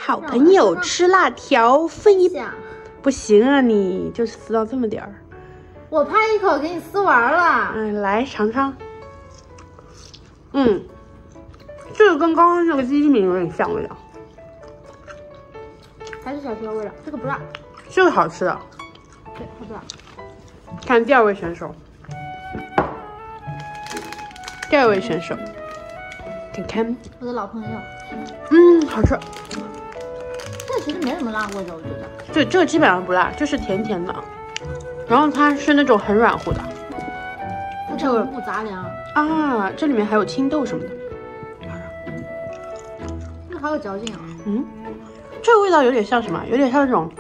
好朋友吃辣条，分一下。 不行啊，你就撕到这么点儿。 我怕一口给你撕完了。 来尝尝。这个跟刚刚那个鸡米有点像味道， 还是小吃的味道。这个不辣， 这个好吃的。 对，它不辣。 看第二位选手，看看我的老朋友。 好吃。 这个其实没什么辣味的，我觉得。 对，这个基本上不辣，就是甜甜的，然后它是那种很软乎的。 这个五谷杂粮啊，这里面还有青豆什么的。 这好有嚼劲啊。 这个味道有点像什么？有点像那种，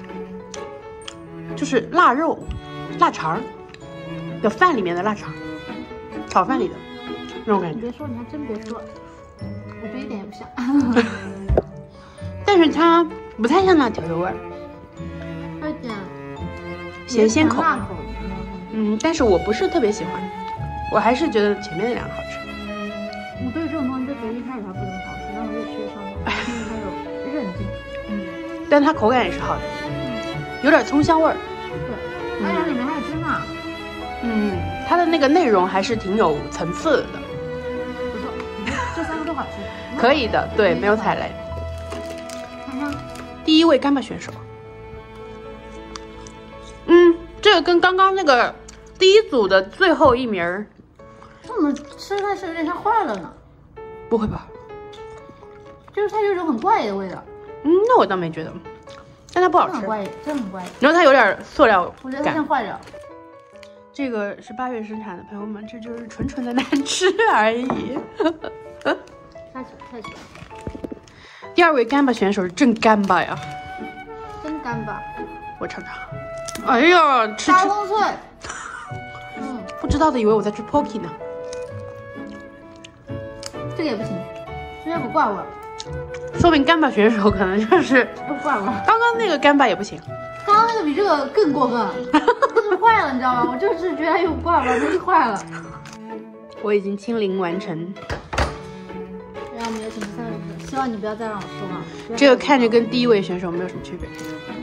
就是腊肉、腊肠的饭里面的腊肠，炒饭里的那种感觉。 你别说，你还真别说，我觉得一点也不像。 但是它不太像辣条的味儿， 有点咸鲜口。 辣口。 但是我不是特别喜欢，我还是觉得前面那两个好吃。 我对这种东西就觉得一开始它不怎么好吃，但是越吃越上头，因为它有韧劲。 但它口感也是好的，有点葱香味儿。 对，而且里面还有芝麻。 它的那个内容还是挺有层次的。 不错，这三个都好吃。 可以的，对，没有踩雷。 看看第一位干巴选手，这个跟刚刚那个第一组的最后一名儿， 这么吃它是有点像坏了呢。 不会吧？ 就是它有一种很怪异的味道。 那我倒没觉得，但它不好吃， 很怪异，真的很怪异。 然后它有点塑料我觉得它像坏了。 这个是8月生产的，朋友们，这就是纯纯的难吃而已。 太喜欢。 第二位干巴选手是真干巴呀， 真干巴。 我尝尝。哎呀，吃大风脆。 不知道的以为我在吃 Pocky 呢。 这个也不行，这有股怪味。 说明干巴选手可能就是有怪味。 刚刚那个干巴也不行， 刚刚那个比这个更过分，就是坏了，你知道吗？我就是觉得有怪味，它是坏了。 我已经清零完成。 让我们有请第三位选手，希望你不要再让我失望。 这个看着跟第一位选手没有什么区别。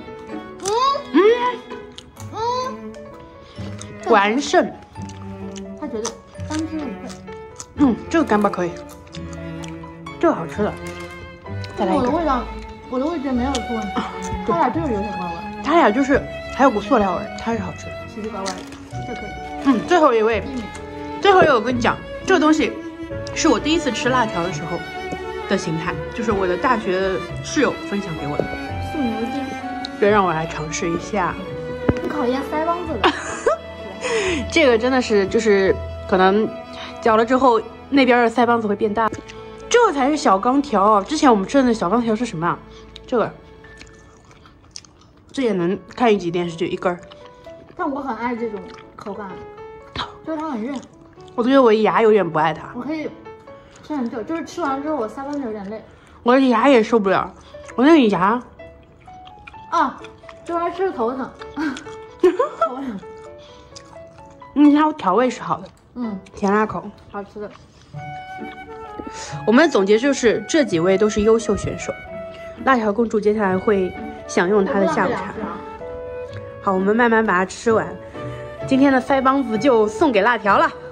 完胜。 他觉得3吃5倍。 这个干巴可以，这个好吃的。再来一个。 我的味觉没有出问题，他俩就是有点怪味。 他俩就是还有股塑料味，它是好吃的。 奇奇怪怪的，这可以。 最后一位，我跟你讲，这个东西是我第一次吃辣条的时候的形态，就是我的大学室友分享给我的素牛筋。 对，让我来尝试一下。 考验腮帮子的。 这个真的是就是可能嚼了之后那边的腮帮子会变大，这才是小钢条。之前我们吃的小钢条是什么啊？这也能看一集电视剧一根儿。 但我很爱这种口感，就是它很韧。 我觉得我牙有点不爱它， 我可以吃很久，就是吃完之后我腮帮子有点累。 我的牙也受不了，我那个牙就还吃头疼。头疼。 它调味是好的，甜辣口， 好吃的。 我们的总结就是这几位都是优秀选手，辣条公主接下来会享用她的下午茶。好，我们慢慢把它吃完，今天的腮帮子就送给辣条了。